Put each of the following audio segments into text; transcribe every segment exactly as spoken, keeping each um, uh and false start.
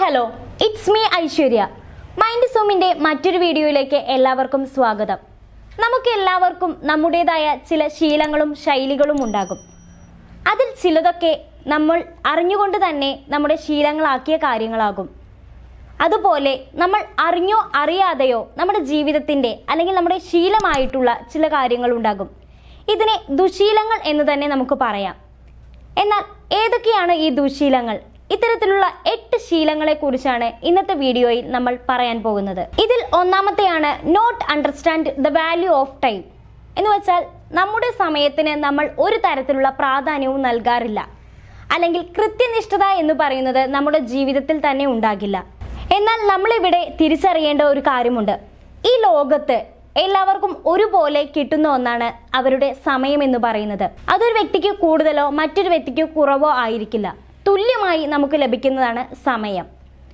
hello, it's me Aishwarya. mindzoomന്റെ മറ്റൊരു വീഡിയോയിലേക്ക് എല്ലാവർക്കും സ്വാഗതം. നമുക്ക് എല്ലാവർക്കും നമ്മുടേതായ ചില ശീലങ്ങളും ശൈലികളും ഉണ്ടാകും. അതിൽ ചിലതൊക്കെ നമ്മൾ അറിഞ്ഞുകൊണ്ട് തന്നെ നമ്മുടെ ശീലങ്ങളാക്കിയ കാര്യങ്ങളാകും. അതുപോലെ നമ്മൾ അറിഞ്ഞോ അറിയാതെയോ നമ്മുടെ ജീവിതത്തിന്റെ അല്ലെങ്കിൽ നമ്മുടെ ശീലമായിട്ടുള്ള ചില കാര്യങ്ങൾ ഉണ്ടാകും. ഇതിനെ ദുശീലങ്ങൾ എന്ന് തന്നെ നമുക്ക് പറയാം. എന്നാൽ ഏതൊക്കെയാണ് ഈ ദുശീലങ്ങൾ? ഇത്തരത്തിലുള്ള എട്ട് ശീലങ്ങളെ കുറിച്ചാണ് ഇന്നത്തെ വീഡിയോയിൽ നമ്മൾ പറയാൻ പോകുന്നത്. ഇതിൽ ഒന്നാമത്തെയാണ് not understand the value of time. എന്ന് വെച്ചാൽ നമ്മുടെ സമയത്തിന് നമ്മൾ ഒരു തരത്തിലുള്ള പ്രാധാന്യവും നൽകാറില്ല, അല്ലെങ്കിൽ കൃത്യനിഷ്ഠത എന്ന് പറയുന്നത് നമ്മുടെ ജീവിതത്തിൽ തന്നെ ഉണ്ടാകില്ല. എന്നാൽ നമ്മളിവിടെ തിരിച്ചറിയേണ്ട ഒരു കാര്യമുണ്ട്. ഈ ലോകത്ത് എല്ലാവർക്കും ഒരുപോലെ കിട്ടുന്ന ഒന്നാണ് അവരുടെ സമയം എന്ന് പറയുന്നത്. അതൊരു വ്യക്തിക്ക് കൂടുതലോ മറ്റൊരു വ്യക്തിക്ക് കുറവോ ആയിരിക്കില്ല. തുല്യമായി നമുക്ക് ലഭിക്കുന്നതാണ് സമയം.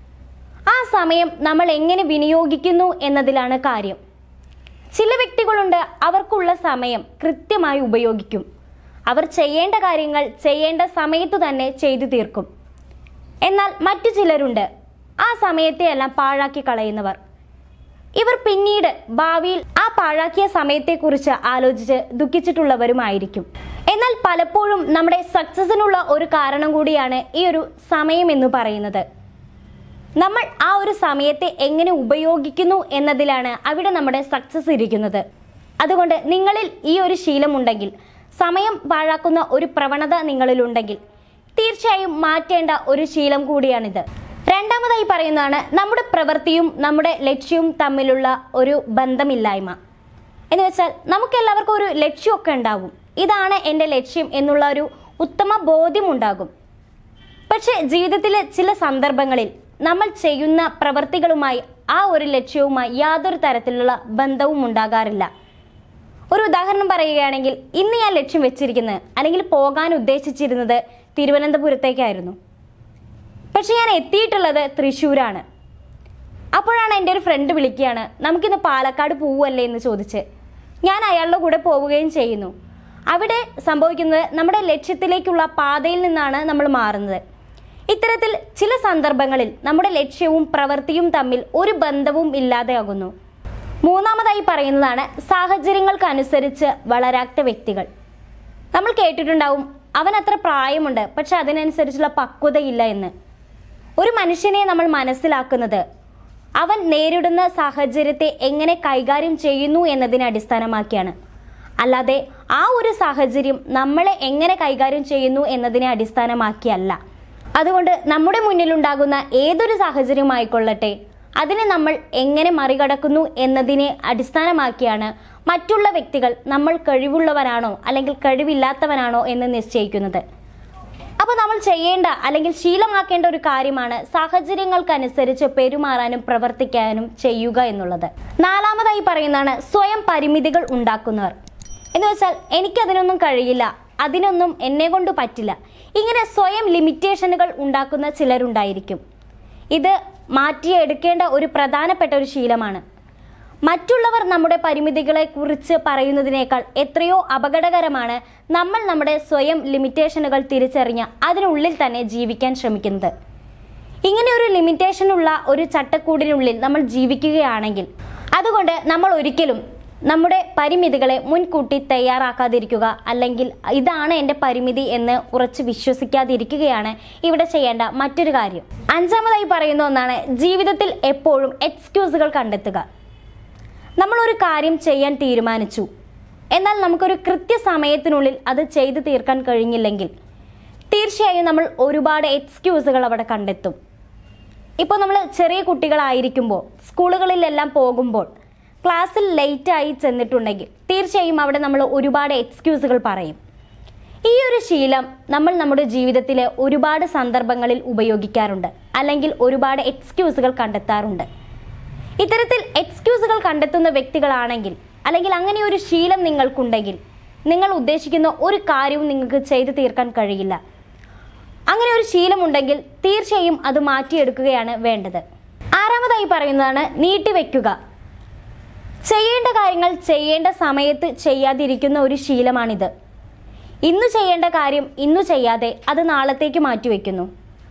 ആ സമയം നമ്മൾ എങ്ങനെ വിനിയോഗിക്കുന്നു എന്നതിലാണ് കാര്യം. ചില വ്യക്തികളുണ്ട്, അവർക്കുള്ള സമയം കൃത്യമായി ഉപയോഗിക്കും. അവർ ചെയ്യേണ്ട കാര്യങ്ങൾ ചെയ്യേണ്ട സമയത്തു തന്നെ ചെയ്തു തീർക്കും. എന്നാൽ മറ്റു ചിലരുണ്ട്, ആ സമയത്തെ എല്ലാം പാഴാക്കി കളയുന്നവർ. ഇവർ പിന്നീട് ഭാവിയിൽ ആ പാഴാക്കിയ സമയത്തെക്കുറിച്ച് ആലോചിച്ച് ദുഃഖിച്ചിട്ടുള്ളവരുമായിരിക്കും. എന്നാൽ പലപ്പോഴും നമ്മുടെ സക്സസിനുള്ള ഒരു കാരണം കൂടിയാണ് ഈ ഒരു സമയം എന്ന് പറയുന്നത്. നമ്മൾ ആ ഒരു സമയത്തെ എങ്ങനെ ഉപയോഗിക്കുന്നു എന്നതിലാണ് അവിടെ നമ്മുടെ സക്സസ് ഇരിക്കുന്നത്. അതുകൊണ്ട് നിങ്ങളിൽ ഈ ഒരു ശീലമുണ്ടെങ്കിൽ, സമയം പാഴാക്കുന്ന ഒരു പ്രവണത നിങ്ങളിലുണ്ടെങ്കിൽ, തീർച്ചയായും മാറ്റേണ്ട ഒരു ശീലം കൂടിയാണിത്. രണ്ടാമതായി പറയുന്നതാണ് നമ്മുടെ പ്രവൃത്തിയും നമ്മുടെ ലക്ഷ്യവും തമ്മിലുള്ള ഒരു ബന്ധമില്ലായ്മ. എന്ന് വെച്ചാൽ നമുക്ക് എല്ലാവർക്കും ഒരു ലക്ഷ്യമൊക്കെ ഉണ്ടാകും. ഇതാണ് എൻ്റെ ലക്ഷ്യം എന്നുള്ള ഒരു ഉത്തമ ബോധ്യം ഉണ്ടാകും. പക്ഷെ ജീവിതത്തിലെ ചില സന്ദർഭങ്ങളിൽ നമ്മൾ ചെയ്യുന്ന പ്രവൃത്തികളുമായി ആ ഒരു ലക്ഷ്യവുമായി യാതൊരു തരത്തിലുള്ള ബന്ധവും ഉണ്ടാകാറില്ല. ഒരു ഉദാഹരണം പറയുകയാണെങ്കിൽ, ഇന്ന് ഞാൻ ലക്ഷ്യം വെച്ചിരിക്കുന്നത് അല്ലെങ്കിൽ പോകാൻ ഉദ്ദേശിച്ചിരുന്നത് തിരുവനന്തപുരത്തേക്കായിരുന്നു. പക്ഷെ ഞാൻ എത്തിയിട്ടുള്ളത് തൃശ്ശൂരാണ്. അപ്പോഴാണ് എൻ്റെ ഒരു ഫ്രണ്ട് വിളിക്കുകയാണ്, നമുക്കിന്ന് പാലക്കാട് പോവുമല്ലേ എന്ന് ചോദിച്ച്. ഞാൻ അയാളുടെ കൂടെ പോവുകയും ചെയ്യുന്നു. അവിടെ സംഭവിക്കുന്നത് നമ്മുടെ ലക്ഷ്യത്തിലേക്കുള്ള പാതയിൽ നിന്നാണ് നമ്മൾ മാറുന്നത്. ഇത്തരത്തിൽ ചില സന്ദർഭങ്ങളിൽ നമ്മുടെ ലക്ഷ്യവും പ്രവൃത്തിയും തമ്മിൽ ഒരു ബന്ധവും ഇല്ലാതെയാകുന്നു. മൂന്നാമതായി പറയുന്നതാണ് സാഹചര്യങ്ങൾക്കനുസരിച്ച് വളരാത്ത വ്യക്തികൾ. നമ്മൾ കേട്ടിട്ടുണ്ടാവും, അവൻ അത്ര പ്രായമുണ്ട് പക്ഷെ അതിനനുസരിച്ചുള്ള പക്വതയില്ല എന്ന്. ഒരു മനുഷ്യനെ നമ്മൾ മനസ്സിലാക്കുന്നത് അവൻ നേരിടുന്ന സാഹചര്യത്തെ എങ്ങനെ കൈകാര്യം ചെയ്യുന്നു എന്നതിനെ അടിസ്ഥാനമാക്കിയാണ്, അല്ലാതെ ആ ഒരു സാഹചര്യം നമ്മളെ എങ്ങനെ കൈകാര്യം ചെയ്യുന്നു എന്നതിനെ അടിസ്ഥാനമാക്കിയല്ല. അതുകൊണ്ട് നമ്മുടെ മുന്നിലുണ്ടാകുന്ന ഏതൊരു സാഹചര്യമായിക്കൊള്ളട്ടെ, അതിനെ നമ്മൾ എങ്ങനെ മറികടക്കുന്നു എന്നതിനെ അടിസ്ഥാനമാക്കിയാണ് മറ്റുള്ള വ്യക്തികൾ നമ്മൾ കഴിവുള്ളവനാണോ അല്ലെങ്കിൽ കഴിവില്ലാത്തവനാണോ എന്ന് നിശ്ചയിക്കുന്നത്. അപ്പോൾ നമ്മൾ ചെയ്യേണ്ട അല്ലെങ്കിൽ ശീലമാക്കേണ്ട ഒരു കാര്യമാണ് സാഹചര്യങ്ങൾക്കനുസരിച്ച് പെരുമാറാനും പ്രവർത്തിക്കാനും ചെയ്യുക എന്നുള്ളത്. നാലാമതായി പറയുന്നതാണ് സ്വയം പരിമിതികൾ ഉണ്ടാക്കുന്നവർ. എന്ന് വെച്ചാൽ എനിക്കതിനൊന്നും കഴിയില്ല, അതിനൊന്നും എന്നെ കൊണ്ട് പറ്റില്ല, ഇങ്ങനെ സ്വയം ലിമിറ്റേഷനുകൾ ഉണ്ടാക്കുന്ന ചിലരുണ്ടായിരിക്കും. ഇത് മാറ്റിയെടുക്കേണ്ട ഒരു പ്രധാനപ്പെട്ട ഒരു ശീലമാണ്. മറ്റുള്ളവർ നമ്മുടെ പരിമിതികളെ കുറിച്ച് പറയുന്നതിനേക്കാൾ എത്രയോ അപകടകരമാണ് നമ്മൾ നമ്മുടെ സ്വയം ലിമിറ്റേഷനുകൾ തിരിച്ചറിഞ്ഞ് അതിനുള്ളിൽ തന്നെ ജീവിക്കാൻ ശ്രമിക്കുന്നത്. ഇങ്ങനെ ഒരു ലിമിറ്റേഷനുള്ള ഒരു ചട്ടക്കൂടിനുള്ളിൽ നമ്മൾ ജീവിക്കുകയാണെങ്കിൽ, അതുകൊണ്ട് നമ്മൾ ഒരിക്കലും നമ്മുടെ പരിമിതികളെ മുൻകൂട്ടി തയ്യാറാക്കാതിരിക്കുക, അല്ലെങ്കിൽ ഇതാണ് എൻ്റെ പരിമിതി എന്ന് ഉറച്ച് വിശ്വസിക്കാതിരിക്കുകയാണ് ഇവിടെ ചെയ്യേണ്ട മറ്റൊരു കാര്യം. അഞ്ചാമതായി പറയുന്ന ഒന്നാണ് ജീവിതത്തിൽ എപ്പോഴും എക്സ്ക്യൂസുകൾ കണ്ടെത്തുക. നമ്മളൊരു കാര്യം ചെയ്യാൻ തീരുമാനിച്ചു, എന്നാൽ നമുക്കൊരു കൃത്യസമയത്തിനുള്ളിൽ അത് ചെയ്തു തീർക്കാൻ കഴിഞ്ഞില്ലെങ്കിൽ തീർച്ചയായും നമ്മൾ ഒരുപാട് എക്സ്ക്യൂസുകൾ അവിടെ കണ്ടെത്തും. ഇപ്പോൾ നമ്മൾ ചെറിയ കുട്ടികളായിരിക്കുമ്പോൾ സ്കൂളുകളിലെല്ലാം പോകുമ്പോൾ ക്ലാസ്സിൽ ലേറ്റായി ചെന്നിട്ടുണ്ടെങ്കിൽ തീർച്ചയായും അവിടെ നമ്മൾ ഒരുപാട് എക്സ്ക്യൂസുകൾ പറയും. ഈ ഒരു ശീലം നമ്മൾ നമ്മുടെ ജീവിതത്തിലെ ഒരുപാട് സന്ദർഭങ്ങളിൽ ഉപയോഗിക്കാറുണ്ട്, അല്ലെങ്കിൽ ഒരുപാട് എക്സ്ക്യൂസുകൾ കണ്ടെത്താറുണ്ട്. ഇത്തരത്തിൽ എക്സ്ക്യൂസുകൾ കണ്ടെത്തുന്ന വ്യക്തികളാണെങ്കിൽ, അല്ലെങ്കിൽ അങ്ങനെ ഒരു ശീലം നിങ്ങൾക്കുണ്ടെങ്കിൽ, നിങ്ങൾ ഉദ്ദേശിക്കുന്ന ഒരു കാര്യവും നിങ്ങൾക്ക് ചെയ്തു തീർക്കാൻ കഴിയില്ല. അങ്ങനെ ഒരു ശീലമുണ്ടെങ്കിൽ തീർച്ചയായും അത് മാറ്റിയെടുക്കുകയാണ് വേണ്ടത്. ആറാമതായി പറയുന്നതാണ് നീട്ടിവെക്കുക. ചെയ്യേണ്ട കാര്യങ്ങൾ ചെയ്യേണ്ട സമയത്ത് ചെയ്യാതിരിക്കുന്ന ഒരു ശീലമാണിത്. ഇന്നു ചെയ്യേണ്ട കാര്യം ഇന്നു ചെയ്യാതെ അത് നാളത്തേക്ക് മാറ്റിവെക്കുന്നു.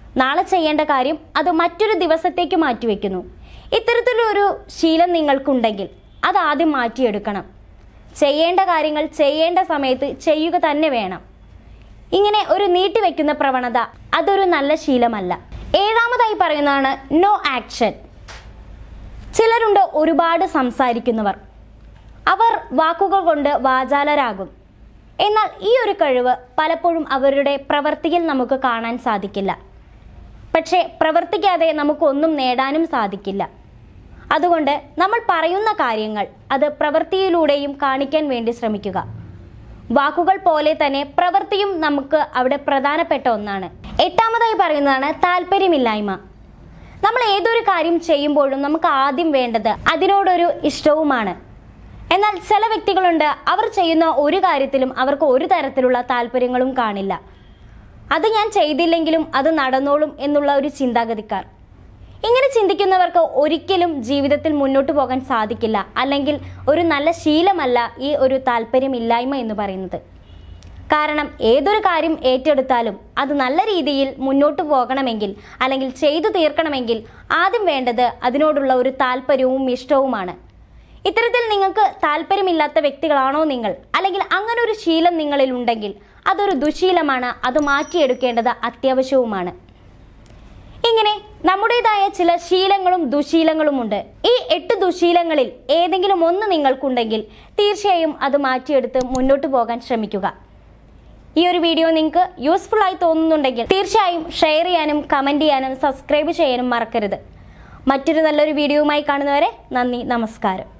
നാളെ ചെയ്യേണ്ട കാര്യം അത് മറ്റൊരു ദിവസത്തേക്ക് മാറ്റിവെക്കുന്നു. ഇത്തരത്തിലൊരു ശീലം നിങ്ങൾക്കുണ്ടെങ്കിൽ അത് ആദ്യം മാറ്റിയെടുക്കണം. ചെയ്യേണ്ട കാര്യങ്ങൾ ചെയ്യേണ്ട സമയത്ത് ചെയ്യുക തന്നെ വേണം. ഇങ്ങനെ ഒരു നീട്ടിവെക്കുന്ന പ്രവണത അതൊരു നല്ല ശീലമല്ല. ഏഴാമതായി പറയുന്നതാണ് നോ ആക്ഷൻ. ചിലരുണ്ട് ഒരുപാട് സംസാരിക്കുന്നവർ. അവർ വാക്കുകൾ കൊണ്ട് വാചാലരാകും. എന്നാൽ ഈ ഒരു കഴിവ് പലപ്പോഴും അവരുടെ പ്രവൃത്തിയിൽ നമുക്ക് കാണാൻ സാധിക്കില്ല. പക്ഷേ പ്രവർത്തിക്കാതെ നമുക്കൊന്നും നേടാനും സാധിക്കില്ല. അതുകൊണ്ട് നമ്മൾ പറയുന്ന കാര്യങ്ങൾ അത് പ്രവൃത്തിയിലൂടെയും കാണിക്കാൻ വേണ്ടി ശ്രമിക്കുക. വാക്കുകൾ പോലെ തന്നെ പ്രവൃത്തിയും നമുക്ക് അവിടെ പ്രധാനപ്പെട്ട ഒന്നാണ്. എട്ടാമതായി പറയുന്നതാണ് താല്പര്യമില്ലായ്മ. നമ്മൾ ഏതൊരു കാര്യം ചെയ്യുമ്പോഴും നമുക്ക് ആദ്യം വേണ്ടത് അതിനോടൊരു ഇഷ്ടവുമാണ്. എന്നാൽ ചില വ്യക്തികളുണ്ട്, അവർ ചെയ്യുന്ന ഒരു കാര്യത്തിലും അവർക്ക് ഒരു തരത്തിലുള്ള താല്പര്യങ്ങളും കാണില്ല. അത് ഞാൻ ചെയ്തില്ലെങ്കിലും അത് നടന്നോളും എന്നുള്ള ഒരു ചിന്താഗതിക്കാർ. ഇങ്ങനെ ചിന്തിക്കുന്നവർക്ക് ഒരിക്കലും ജീവിതത്തിൽ മുന്നോട്ട് പോകാൻ സാധിക്കില്ല. അല്ലെങ്കിൽ ഒരു നല്ല ശീലമല്ല ഈ ഒരു താല്പര്യമില്ലായ്മ എന്ന് പറയുന്നത്. കാരണം ഏതൊരു കാര്യം ഏറ്റെടുത്താലും അത് നല്ല രീതിയിൽ മുന്നോട്ട് പോകണമെങ്കിൽ അല്ലെങ്കിൽ ചെയ്തു തീർക്കണമെങ്കിൽ ആദ്യം വേണ്ടത് അതിനോടുള്ള ഒരു താല്പര്യവും ഇഷ്ടവുമാണ്. ഇത്തരത്തിൽ നിങ്ങൾക്ക് താല്പര്യമില്ലാത്ത വ്യക്തികളാണോ നിങ്ങൾ, അല്ലെങ്കിൽ അങ്ങനെ ഒരു ശീലം നിങ്ങളിൽ ഉണ്ടെങ്കിൽ അതൊരു ദുശീലമാണ്. അത് മാറ്റിയെടുക്കേണ്ടത് അത്യാവശ്യവുമാണ്. ഇങ്ങനെ നമ്മുടേതായ ചില ശീലങ്ങളും ദുശീലങ്ങളുമുണ്ട്. ഈ എട്ട് ദുശീലങ്ങളിൽ ഏതെങ്കിലും ഒന്ന് നിങ്ങൾക്കുണ്ടെങ്കിൽ തീർച്ചയായും അത് മാറ്റിയെടുത്ത് മുന്നോട്ട് പോകാൻ ശ്രമിക്കുക. ഈ ഒരു വീഡിയോ നിങ്ങൾക്ക് യൂസ്ഫുൾ ആയി തോന്നുന്നുണ്ടെങ്കിൽ തീർച്ചയായും ഷെയർ ചെയ്യാനും കമൻറ്റ് ചെയ്യാനും സബ്സ്ക്രൈബ് ചെയ്യാനും മറക്കരുത്. മറ്റൊരു നല്ലൊരു വീഡിയോയുമായി കാണുന്നവരെ നന്ദി, നമസ്കാരം.